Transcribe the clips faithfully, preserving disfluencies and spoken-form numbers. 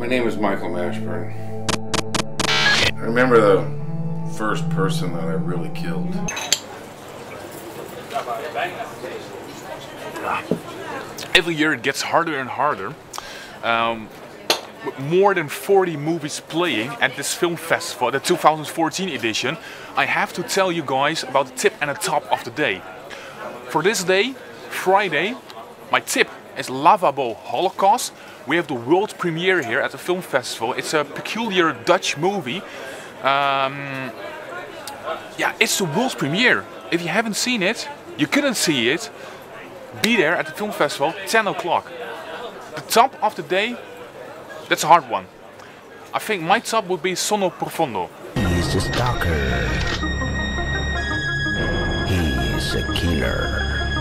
My name is Michael Mashburn. I remember the first person that I really killed. Every year it gets harder and harder. Um, with more than forty movies playing at this film festival, the two thousand fourteen edition, I have to tell you guys about the tip and the top of the day. For this day, Friday, my tip is Lavabo Holocaust. We have the world premiere here at the film festival. It's a peculiar Dutch movie. Um, yeah, it's the world premiere. If you haven't seen it, you couldn't see it, be there at the film festival, ten o'clock. The top of the day, that's a hard one. I think my top would be Sonno Profondo. He's a stalker. He's a killer.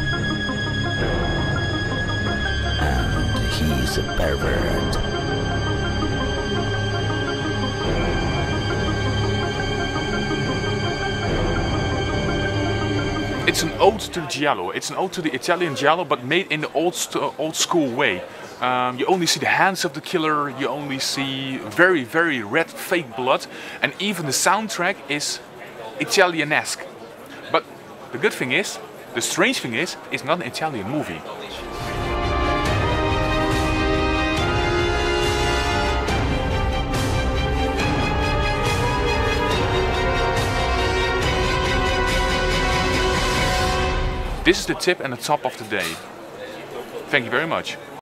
And he's a pervert. It's an ode to the giallo. It's an ode to the Italian giallo, but made in the old old school way. Um, you only see the hands of the killer. You only see very, very red fake blood, and even the soundtrack is Italianesque. But the good thing is, the strange thing is, it's not an Italian movie. This is the tip and the top of the day. Thank you very much.